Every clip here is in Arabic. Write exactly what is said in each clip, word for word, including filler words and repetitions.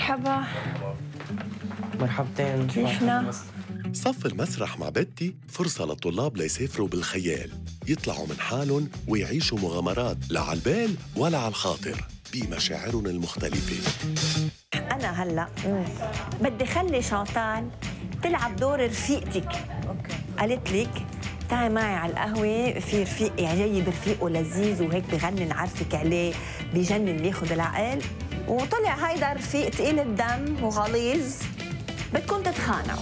مرحبا. مرحبتين. كيفنا؟ صف المسرح مع بتي فرصة للطلاب ليسافروا بالخيال، يطلعوا من حالهم ويعيشوا مغامرات لا على البال ولا على الخاطر بمشاعرهم المختلفة. أنا هلأ بدي خلي شانتال تلعب دور رفيقتك. أوكي. قالت لك تعي معي على القهوة، في رفيق جاي برفيقه لذيذ وهيك بغني نعرفك عليه بجنن بياخد العقل، وطلع هيدا رفيق تقيل الدم وغليظ، بدكم تتخانقوا.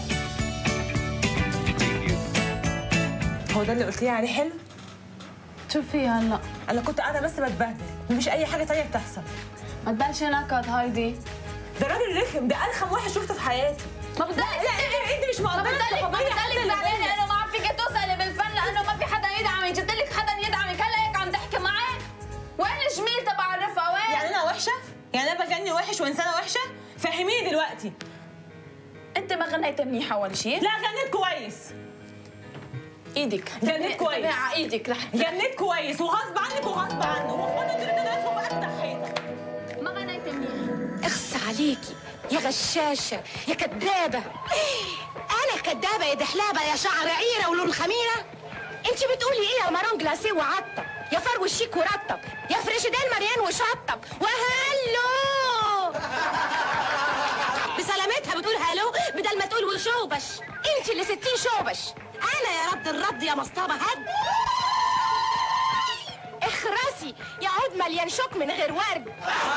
هو ده اللي قلتيه عليه حلو؟ شو في هلا؟ انا كنت قاعده بس بتبهدل، مفيش اي حاجه تانية بتحصل. ما تبلشي نكد هايدي. ده راجل رخم، ده ارخم واحد شفته في حياتي. ما بضلك لا انت مش مقدره. ما بضلك ما بضلك زعلانه انه ما عم فيك توصلي بالفن لانه ما في حدا يدعمك، جبت لك حدا يدعمك، هلا هيك عم تحكي معي؟ وين الجميل تبع الرفقه وين؟ يعني انا وحشه؟ يعني انا بغني وحش وانسانه وحشه؟ فهميني دلوقتي. انت ما غنيت منيح اول شيء؟ لا غنيت كويس. ايدك جنيت كويس. على ايدك رح جنيت كويس وغصب عنك وغصب عنه، واخوانا دول ناس وبقى حيطه. ما غنيت منيح. اخس عليكي يا غشاشه يا كدابه. انا كدابه يا دحلابه يا شعر عيره ولون خميره؟ انت بتقولي ايه يا مارون جلاسيه وعطب، يا فرو شيك ورطب، يا فريشيدال مريان وشطب، وهلو بسلامتها بتقول هالو بدل ما تقول وشوبش. انت اللي ستين شوبش. انا يا رد الرد يا مصطبه هد. اخرسي يا عود مليان شوك من غير ورد،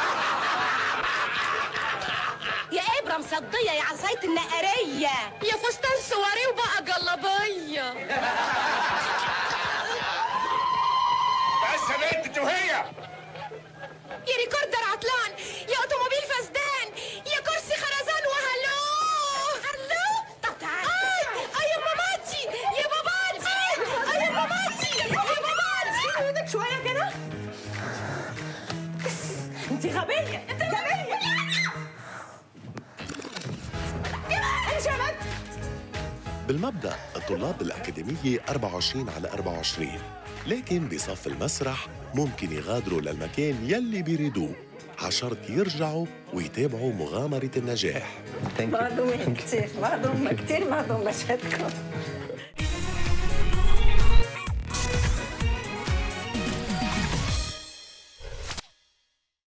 يا ابره مصديه يا عصايه النقريه، يا فستان سواري وبقى جلابيه. بس يا بنت انت وهي. يا ريكوردر عطلان، يا اوتوموبيل فسدان، يا كرسي خرزان وهلو هلو. طب تعالي اي يا ماماتي يا باباتي اي يا ماماتي يا باباتي. ايدك شويه كده. انت غبيه انت غبيه. بالمبدأ الطلاب بالأكاديمية أربعة وعشرين على أربعة وعشرين، لكن بصف المسرح ممكن يغادروا للمكان يلي بيريدوه عشرط يرجعوا ويتابعوا مغامرة النجاح. مهضومين كتير، مهضومة كتير مهضومة مشهدكم.